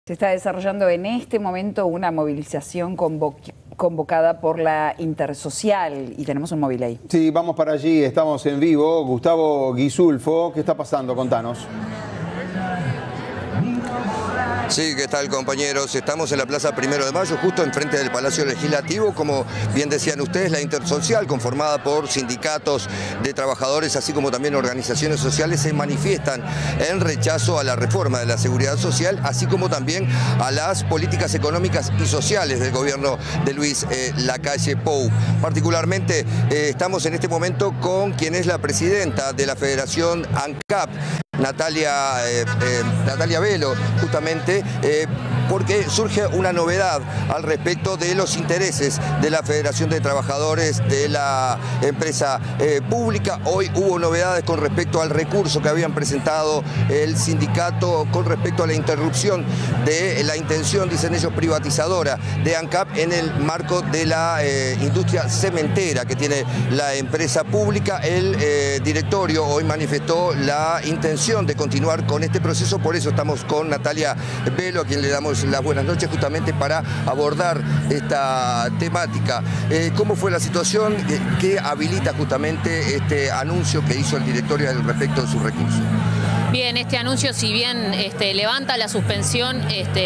Se está desarrollando en este momento una movilización convocada por la Intersocial y tenemos un móvil ahí. Sí, vamos para allí, estamos en vivo. Gustavo Guisulfo, ¿qué está pasando? Contanos. Sí, ¿qué tal, compañeros? Estamos en la Plaza 1 de Mayo, justo enfrente del Palacio Legislativo. Como bien decían ustedes, la Intersocial, conformada por sindicatos de trabajadores, así como también organizaciones sociales, se manifiestan en rechazo a la reforma de la seguridad social, así como también a las políticas económicas y sociales del gobierno de Luis Lacalle Pou. Particularmente estamos en este momento con quien es la presidenta de la Federación ANCAP, Natalia Velo, justamente porque surge una novedad al respecto de los intereses de la Federación de Trabajadores de la empresa pública. Hoy hubo novedades con respecto al recurso que habían presentado el sindicato con respecto a la interrupción de la intención, dicen ellos, privatizadora de ANCAP en el marco de la industria cementera que tiene la empresa pública. El directorio hoy manifestó la intención de continuar con este proceso, por eso estamos con Natalia Velo, a quien le damos las buenas noches justamente para abordar esta temática. ¿Cómo fue la situación que habilita justamente este anuncio que hizo el directorio al respecto de sus recursos? Bien, este anuncio, si bien levanta la suspensión,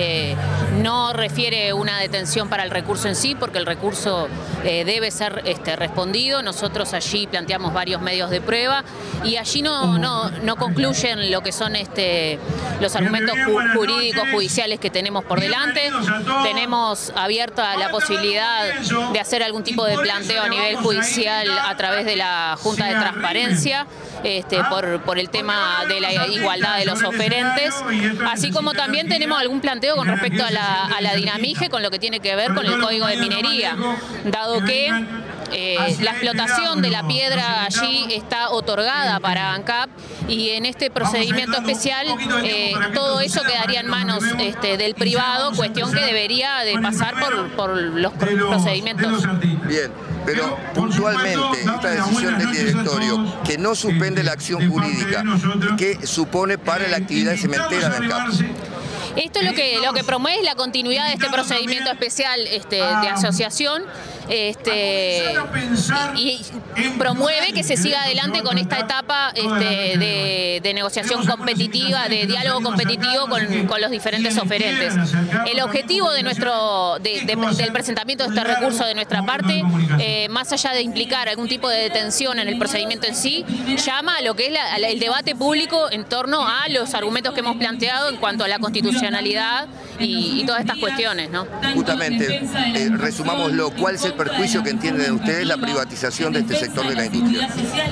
no refiere una detención para el recurso en sí, porque el recurso debe ser respondido. Nosotros allí planteamos varios medios de prueba y allí no concluyen lo que son los argumentos jurídicos judiciales que tenemos por delante. Tenemos abierta la posibilidad de hacer algún tipo de planteo a nivel judicial a través de la Junta de Transparencia, por el tema de la igualdad de los oferentes, así como también tenemos algún planteo con respecto a la dinamije, con lo que tiene que ver con el Código de Minería, dado que la explotación de la piedra allí está otorgada para ANCAP y en este procedimiento especial todo eso quedaría en manos del privado, cuestión que debería de pasar por los procedimientos. Bien, pero puntualmente esta decisión del directorio que no suspende la acción jurídica, ¿qué supone para la actividad cementera de ANCAP? Esto es lo que promueve la continuidad de este procedimiento especial de asociación y promueve que se siga adelante con esta etapa de negociación competitiva, de diálogo competitivo con los diferentes oferentes. El objetivo del presentamiento de este recurso de nuestra parte, más allá de implicar algún tipo de detención en el procedimiento en sí, llama a lo que es el debate público en torno a los argumentos que hemos planteado en cuanto a la constitucionalidad y todas estas cuestiones, ¿no? Justamente, resumámoslo, ¿cuál es el perjuicio que entienden ustedes la privatización de este sector de la industria?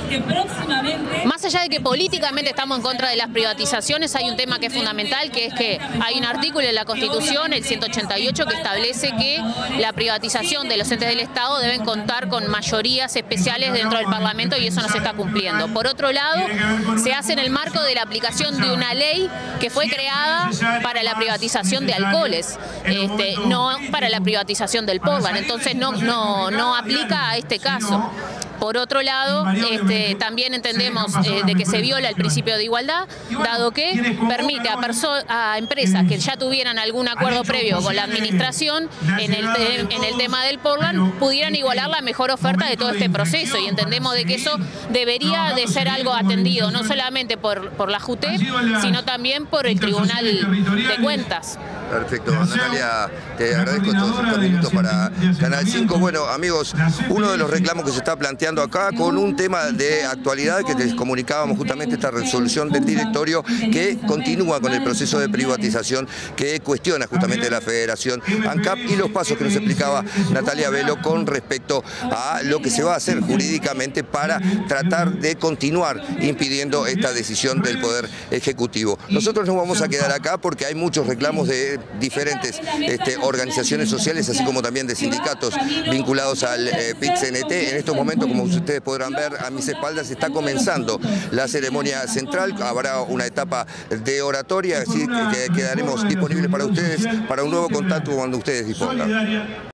Más allá de que políticamente estamos en contra de las privatizaciones, hay un tema que es fundamental, que es que hay un artículo en la Constitución, el 188, que establece que la privatización de los entes del Estado deben contar con mayorías especiales dentro del Parlamento y eso no se está cumpliendo. Por otro lado, se hace en el marco de la aplicación de una ley que fue creada para la privatización de alcoholes, no para la privatización del Portland, entonces no aplica a este caso. Por otro lado, también entendemos de que se viola el principio de igualdad, dado que permite a empresas que ya tuvieran algún acuerdo previo con la administración en el tema del Portland, pudieran igualar la mejor oferta de todo este proceso y entendemos de que eso debería de ser algo atendido, no solamente por la JUTEP, sino también por el Tribunal de Cuentas. Perfecto, Natalia, te agradezco todos estos minutos para Canal 5. Bueno, amigos, uno de los reclamos que se está planteando acá con un tema de actualidad que les comunicábamos justamente esta resolución del directorio que continúa con el proceso de privatización que cuestiona justamente la Federación ANCAP y los pasos que nos explicaba Natalia Velo con respecto a lo que se va a hacer jurídicamente para tratar de continuar impidiendo esta decisión del Poder Ejecutivo. Nosotros nos vamos a quedar acá porque hay muchos reclamos de diferentes organizaciones sociales, así como también de sindicatos vinculados al PIT-CNT. En estos momentos, como ustedes podrán ver a mis espaldas, está comenzando la ceremonia central. Habrá una etapa de oratoria, así que quedaremos disponibles para ustedes para un nuevo contacto cuando ustedes dispongan.